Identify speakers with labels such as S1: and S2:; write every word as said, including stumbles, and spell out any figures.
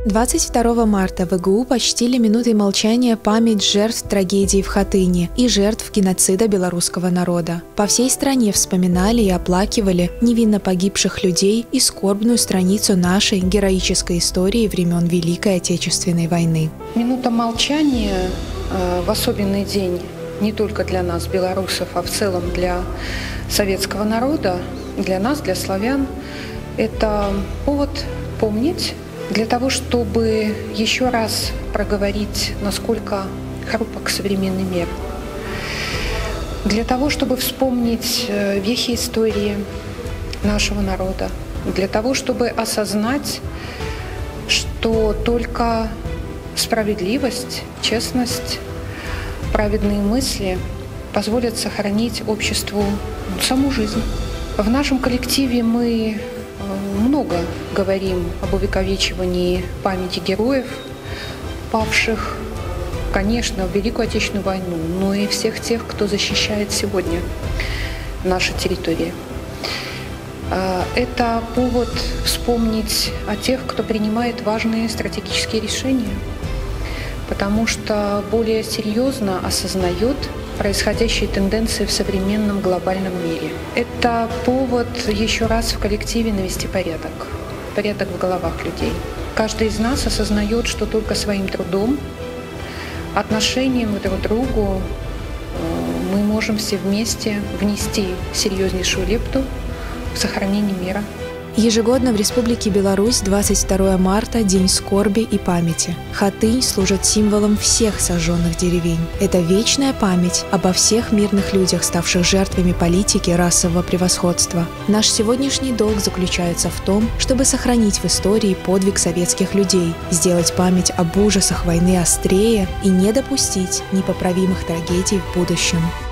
S1: двадцать второго марта в ИГУ почтили минутой молчания память жертв трагедии в Хатыне и жертв геноцида белорусского народа. По всей стране вспоминали и оплакивали невинно погибших людей и скорбную страницу нашей героической истории времен Великой Отечественной войны.
S2: Минута молчания э, в особенный день не только для нас, белорусов, а в целом для советского народа, для нас, для славян, это повод помнить, для того, чтобы еще раз проговорить, насколько хрупок современный мир. Для того, чтобы вспомнить вехи истории нашего народа. Для того, чтобы осознать, что только справедливость, честность, праведные мысли позволят сохранить обществу саму жизнь. В нашем коллективе мы много говорим об увековечивании памяти героев, павших, конечно, в Великую Отечественную войну, но и всех тех, кто защищает сегодня наши территории. Это повод вспомнить о тех, кто принимает важные стратегические решения, потому что более серьезно осознает происходящие тенденции в современном глобальном мире. Это повод еще раз в коллективе навести порядок. Порядок в головах людей. Каждый из нас осознает, что только своим трудом, отношением друг к другу мы можем все вместе внести серьезнейшую лепту в сохранение мира.
S1: Ежегодно в Республике Беларусь двадцать второго марта – День скорби и памяти. Хатынь служит символом всех сожженных деревень. Это вечная память обо всех мирных людях, ставших жертвами политики расового превосходства. Наш сегодняшний долг заключается в том, чтобы сохранить в истории подвиг советских людей, сделать память об ужасах войны острее и не допустить непоправимых трагедий в будущем.